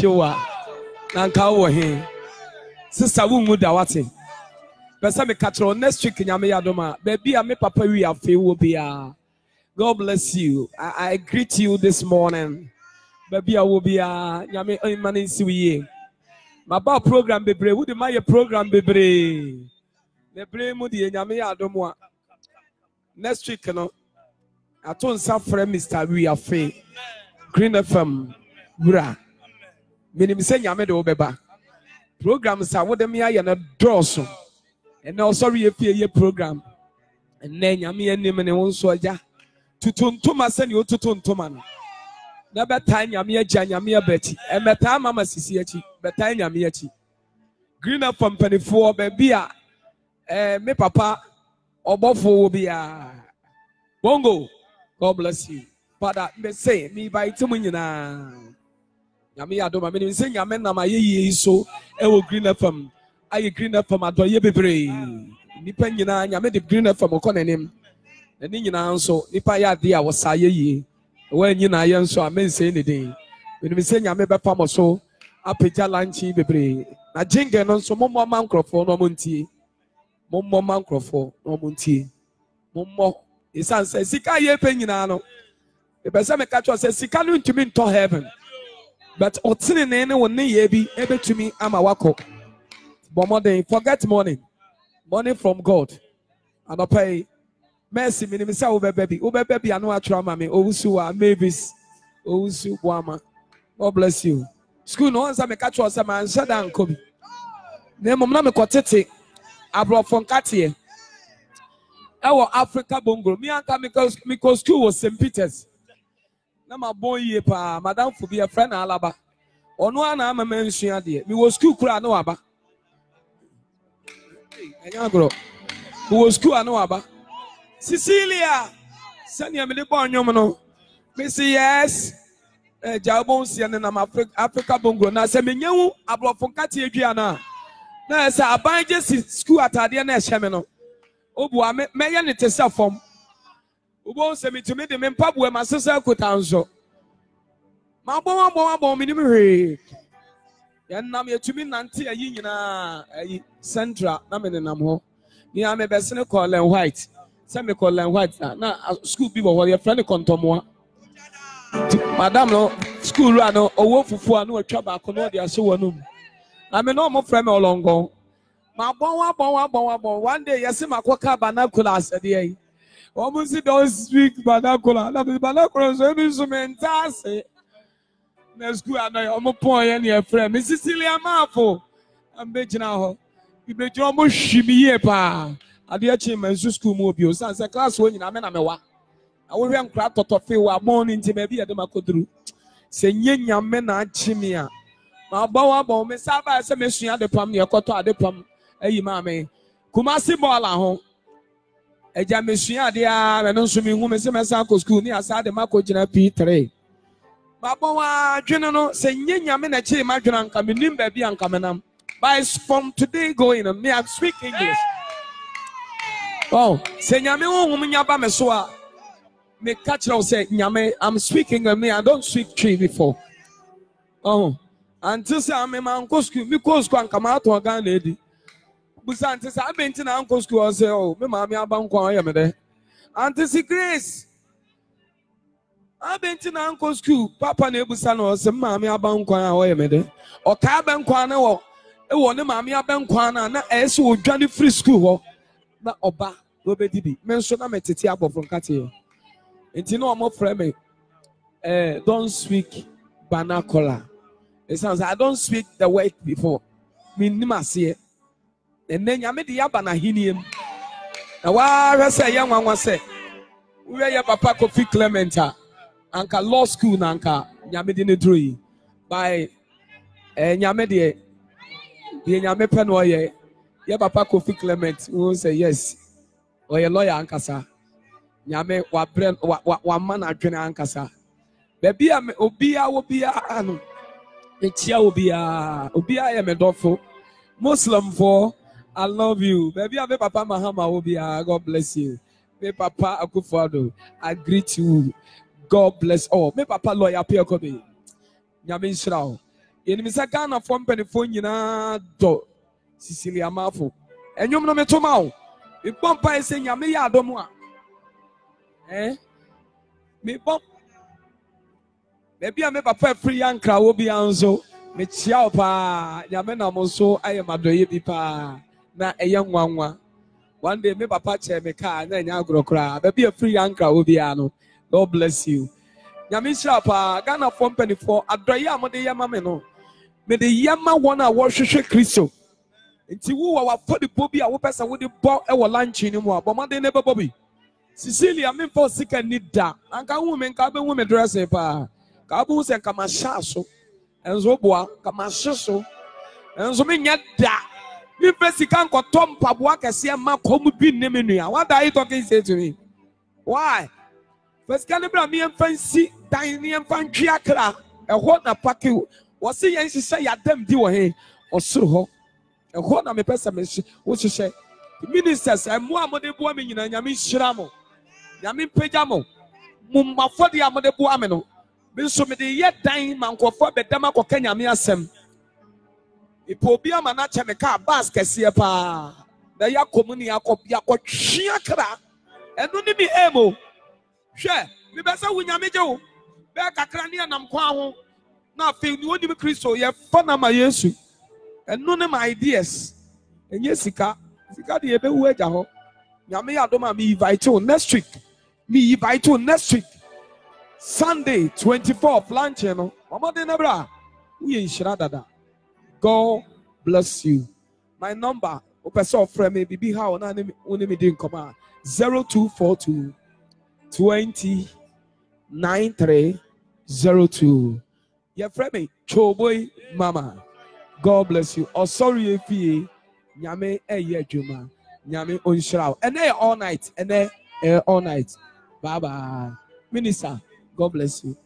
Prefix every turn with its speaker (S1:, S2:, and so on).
S1: Chewa. Nanka wo he. Sister wo mu da wate. Pesa me katro next week nyame yadoma. Baby me papa wi afi wo bia. God bless you. I greet you this morning. Baby I will be nyame imani siwiye. My program bebre. Who the my program bebre? Bebre mu di nyame yadomwa. Next week no. I told some friend Mr. We are free. Green FM. Bra. Meaning say nyame de obeba. Programs are what them ya na drosso. And also ye program. And then nyame name and won so ja. Tutuntuma send you tutuntuma. Na beta nyame agya nyame abati. E meta mama sisi achi. Beta nyame achi. Green FM penifo baby a me papa obofo obi a. Bongo. God bless you. Father, me say me by timu nyina. Nyame adoma me say nyame na ma ye so e wo Green FM. Aye Green FM adoye bebre. Nipa nyina nyame de Green FM ko nanim. Na ni nyina nso nipa ya de a wo sa ye. Wo nyina ye nso a me say ne den. Me say nyame be pa mo so apagya lanchi bebre. Na jingle no nso mommo mankrofo no montie. Mommo mankrofo no montie. Mommo isan say sika ye pe nyina no. The person me catch us say sika no ntumi nto heaven. But otine ne ne won ne ye bi ebe tumi ama wako. But morning, forget morning. Money from God. And I pay mercy minimum say ube baby I know a trauma me owusu wa mavis owusu wama. God bless you. School no answer me catch us man shut down kobi. Ne mom na me kotete abro fon katie. Ewo Africa Bongo. Me anka me cause school was St. Peter's. Na my boy ye pa madam for be a friend alaba. Ono ana ama mention ade. Me was school kura no aba. Anyagro. We was school no aba. Cecilia. Sanya me de born nyom no. Me say yes. Jabon si na ma Africa Bongo na se me nyewu abrofo kate adua na. Na se abanje school atade na ehye me no. Obua me ye ne tesa fom. Obo se me tumi de me mpabu e masesa kotanso. Ma bon me ni me hwe. Ya nam ye tumi nante ayi nyina ayi central na me nenam ho. Ni am be se ne Colin White. Se me Colin White na school bi bo ho ye friend kontomoa. Madam no school ru no owo fufu anu atwa ba ko no de ase wonum. Na me no mo friend me olongo. Ma bon one day yes makoka banaculars ade. Almost don't speak banacular. Na banacular so be instrumentase. Na school anoy omo pon ye na friend. Miss Cecilia Marfo. Am be gina ho. Bi be gina omo hwimi ye pa. Ade a chi man school mu obi o san se class wo nyina me na me wa. Awo hwe nkra totofe wa morning ti ma bi ade makoduru. Se nyenya me na achi me a. Ma bon me saba se me sua de pam ne ekoto ade pam. Ayi maame Kumasi ball ho eja mesua ade a me no so me hu me se me san ko school ni asa de mako gina P3 babo wa dwene no se nyenya me na chi ma dwena nka me nim ba bi anka me nam by from today going me I speak English. Oh se nyame hu nya ba me so a me catch now say nyame I'm speaking and me I don't speak tree before. Oh until say am man ko school me ko school anka ma to Ghana edi Busante sa abenti na uncle school say oh me maami abankwa oye me de Auntie Grace abenti na uncle school papa na ebusa na say maami abankwa oye me de o ka abankwa na wo e wo ne maami abankwa na ese odwane free school ho na oba go be dibi me nso na metete abofro nkate enti no omo frame me don't speak vernacular. It sounds I don't speak the word before me nimase. And then Yamidi Yabana Hinium. And why say young one was say, we are your papa Kofi Clementa, Anka Law School Nanka, Yamidini Drui, by Yamedi, the Yame Penoye, your papa Kofi Clement, who say yes, or your lawyer Ankasa, Yame, one man at Jena Ankasa. Baby, Obia will be a Chia will be a Obia Yamedofo, Muslim for. I love you. Baby, I Papa Mahama will be God bless you. Me Papa Akufado, I greet you. God bless all. Me Papa lawyer Pia Kobe. Yamin Shrao. Yenimisa Ghana from Penifona do Cecilia Marfo. And you know me to mouth. If Pompa is saying Yami Adomwa. Eh? Me Pomp. Maybe I make a free young crowd will be anzo. Me chiao pa. Yamena monso. I am a doye pipa. Na a young one. One day, me papa chair me car, and then you grow cry. Maybe a free young crowd will be ano. God bless you. Yamisha pa. Ghana from Penifona. Adraya mo de yamameno. Me the yama wana worship Christo. Nti wo wa for the bobi a wo pesa wo de bo e wo lunch ni mu a bo made ne bobi Cecilia me for sika ni da anka wo me nka be wo me dress pa ka bo se nka ma sha so enzo boa ka ma hyeso enzo me nya da me pe sika nko tom paboa kese ma kom bi ne me nua. What are you talking say to me? Why? First can bra me fancy dan ni mfantwe akra e ho na pake wo se yen hye ya dam di wo he osoro ho. And what am a person which say ministers and more mode booming in a Yamin Shramo Yamin Pejamo Mumma for the Amade Boameno. Been so many yet dying man for the Damaco Kenya Miasem. It will be a manacha me car basket pa. The Yacomunia copia Chiakra and don't be able. Share, we better win Yamijo. Back a cranium and Quao. Now feel you won't be Christo, you have fun of my yesu. And none of my ideas. And yes, Sika the ebe we jaho. Nyame adoma me invite you next week. Me invite you next week. Sunday 24th lunch, you know. Mama de nebra. We in Shradada. God bless you. My number, opeso friend me bibi how na uni me din come 0242 20 9302. Your friend me Choboy Mama. God bless you. Oh, sorry if you Nyame Juma. Nyame Onshroud. And they all night. And they all night. Bye bye. Minister, God bless you.